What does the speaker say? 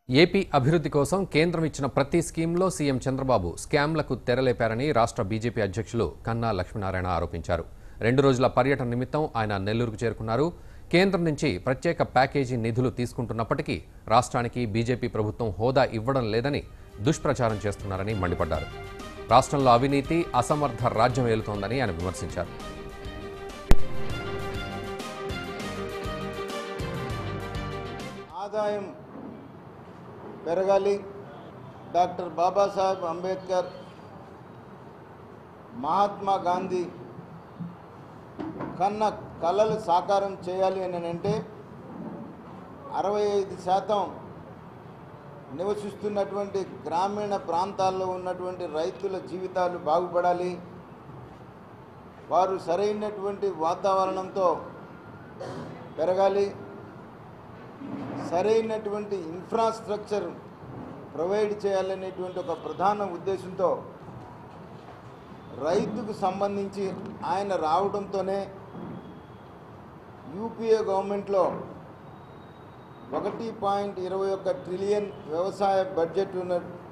AP అభివృద్ధి కోసం కేంద్రం ఇచ్చిన ప్రతి స్కీమ్లో సీఎం చంద్రబాబు స్కామ్లకు తెరలేపారని రాష్ట్ర బీజేపీ అధ్యక్షులు కన్నా లక్ష్మీనారాయణ ఆరోపించారు. 2 రోజుల పర్యటన నిమిత్తం ఆయన నెల్లూరుకు చేరుకున్నారు. కేంద్రం నుంచి ప్రత్యేక ప్యాకేజీ నిధులు తీసుకుంటున్నప్పటికీ రాష్ట్రానికి బీజేపీ ప్రభుత్వం హోదా ఇవ్వడం లేదని దుష్ప్రచారం చేస్తున్నారని మండిపడ్డారు. రాష్ట్రంలో అవినీతి, అసమర్థ రాజ్యం ఏలుతోందని ఆయన విమర్శించారు. ఆదాయం పెరగాలి, డాక్టర్ బాబాసాహెబ్ అంబేద్కర్, మహాత్మా గాంధీ కన్న కలలు సాకారం చేయాలి అని అంటే 65% నివసిస్తున్నటువంటి గ్రామీణ ప్రాంతాల్లో ఉన్నటువంటి రైతుల జీవితాలు బాగుపడాలి. వారు సరైనటువంటి వాతావరణంతో పెరగాలి. సరైనటువంటి ఇన్ఫ్రాస్ట్రక్చర్ ప్రొవైడ్ చేయాలనేటువంటి ఒక ప్రధాన ఉద్దేశంతో రైతుకు సంబంధించి ఆయన రావడంతోనే యూపీఏ గవర్నమెంట్లో 1.21 ట్రిలియన్ వ్యవసాయ బడ్జెట్